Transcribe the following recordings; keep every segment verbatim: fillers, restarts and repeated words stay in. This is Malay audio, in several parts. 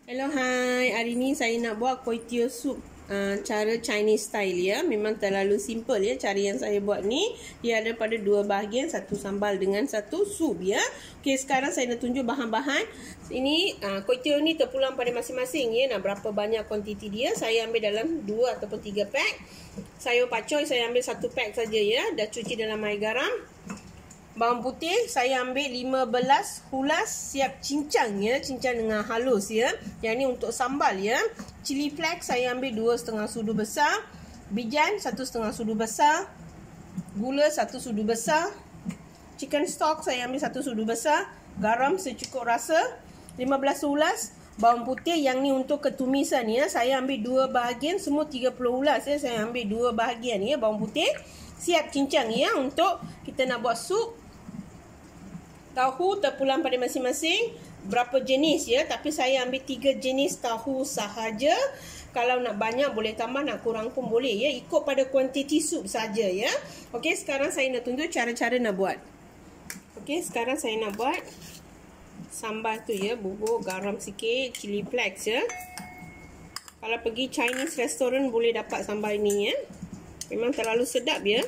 Hello, hai. Hari ni saya nak buat kuih tiaw sup uh, cara Chinese style ya. Memang terlalu simple ya cara yang saya buat ni. Dia ada pada dua bahagian, satu sambal dengan satu sup ya. Okey, sekarang saya nak tunjuk bahan-bahan. Ini uh, kuih tiaw ni terpulang pada masing-masing ya. Nak berapa banyak kuantiti dia? Saya ambil dalam dua ataupun tiga pack. Sayur pakcoy saya ambil satu pack saja ya. Dah cuci dalam air garam. Bawang putih saya ambil lima belas hulas siap cincang ya, cincang dengan halus ya. Yang ni untuk sambal ya. Cili flakes saya ambil dua setengah sudu besar. Bijan satu setengah sudu besar. Gula satu sudu besar. Chicken stock saya ambil satu sudu besar. Garam secukup rasa. lima belas hulas bawang putih, yang ni untuk ketumisan ya. Saya ambil dua bahagian, semua tiga puluh hulas ya. Saya ambil dua bahagian ya bawang putih. Siap cincang ya untuk kita nak buat sup. Tahu terpulang pada masing-masing berapa jenis ya, tapi saya ambil tiga jenis tahu sahaja. Kalau nak banyak boleh tambah, nak kurang pun boleh ya, ikut pada kuantiti sup saja ya. Okey, sekarang saya nak tunjuk cara-cara nak buat. Okey, sekarang saya nak buat sambal tu ya, bubur, garam sikit, cili flakes ya. Kalau pergi Chinese restaurant boleh dapat sambal ni ya. Memang terlalu sedap ya.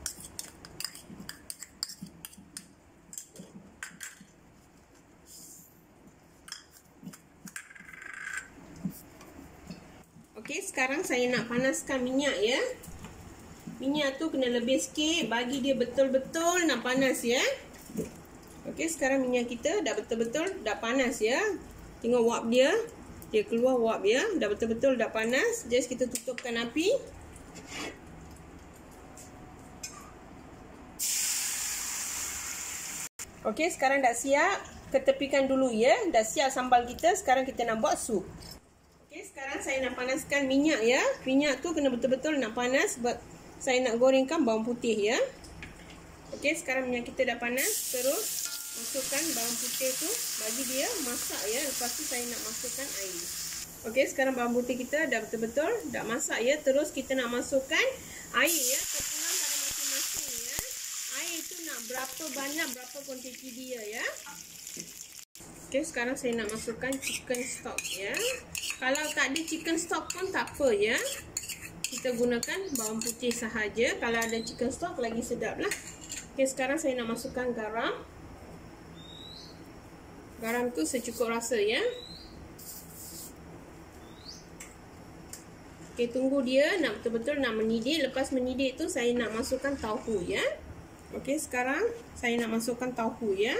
Okey, sekarang saya nak panaskan minyak ya. Minyak tu kena lebih sikit, bagi dia betul-betul nak panas ya. Okey, sekarang minyak kita dah betul-betul dah panas ya. Tengok wap dia. Dia keluar wap ya. Dah betul-betul dah panas. Just kita tutupkan api. Okey, sekarang dah siap. Ketepikan dulu ya. Dah siap sambal kita. Sekarang kita nak buat sup. Okey, sekarang saya nak panaskan minyak ya. Minyak tu kena betul-betul nak panas sebab saya nak gorengkan bawang putih ya. Okey, sekarang minyak kita dah panas. Terus masukkan bawang putih tu, bagi dia masak ya. Lepas tu saya nak masukkan air. Okey, sekarang bawang putih kita dah betul-betul dah masak ya. Terus kita nak masukkan air ya. Terpulang pada masing-masing ya. Air tu nak berapa banyak, berapa kuantiti dia ya. Okey, sekarang saya nak masukkan chicken stock ya. Kalau tak ada chicken stock pun tak apa ya. Kita gunakan bawang putih sahaja. Kalau ada chicken stock lagi sedap lah. Okey, sekarang saya nak masukkan garam. Garam tu secukup rasa ya. Okey, tunggu dia nak betul-betul nak mendidih. Lepas mendidih tu saya nak masukkan tahu ya. Okey, sekarang saya nak masukkan tahu ya.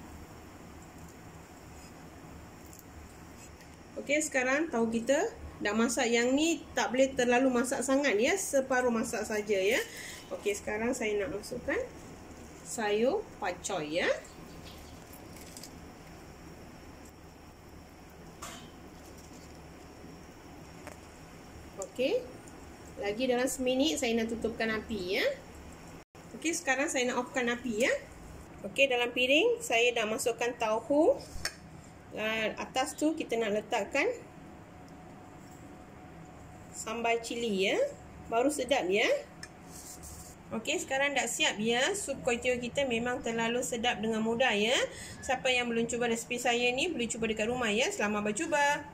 Okey, sekarang tahu kita dah masak. Yang ni tak boleh terlalu masak sangat ya, separuh masak saja ya. Okey, sekarang saya nak masukkan sayur pakcoy ya. Okey, lagi dalam seminit saya nak tutupkan api ya. Okey, sekarang saya nak offkan api ya. Okey, dalam piring saya dah masukkan tahu. Dan atas tu kita nak letakkan sambal cili ya. Baru sedap ya. Okey, sekarang dah siap ya. Sup kuih tiaw kita memang terlalu sedap dengan mudah ya. Siapa yang belum cuba resipi saya ni boleh cuba dekat rumah ya. Selamat bercuba.